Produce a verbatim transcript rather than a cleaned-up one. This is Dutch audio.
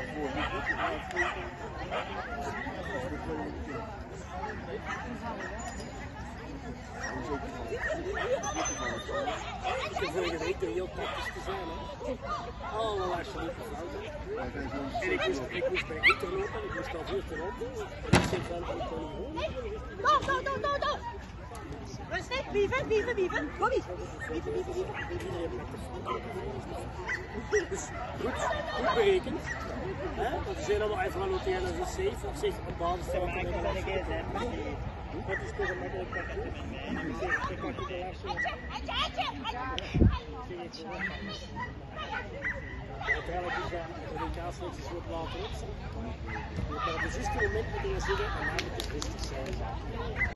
Ik heb vorige week er heel praktisch te zijn, hè. Allerlei soorten fouten. En ik moest, ik moest bij Ritter lopen, ik moest al veel te lopen. En ik zeg van, ik kon niet horen. Go, go, go, go, go! Rustig, wieven, wieven, wieven. Kom eens. Wieven, wieven, wieven. Iedereen maakt er fouten. Dus goed, goed berekend. Hè? Want ze zijn allemaal even genoteerd als een safe. Op zich, op basis van het dat is toch een makkelijk parcours. Ik pak je de juiste. Uiteindelijk is dat de W K-selecties wat later op. Maar op het juiste moment moet je zeggen, en dan moet het rustig zijn.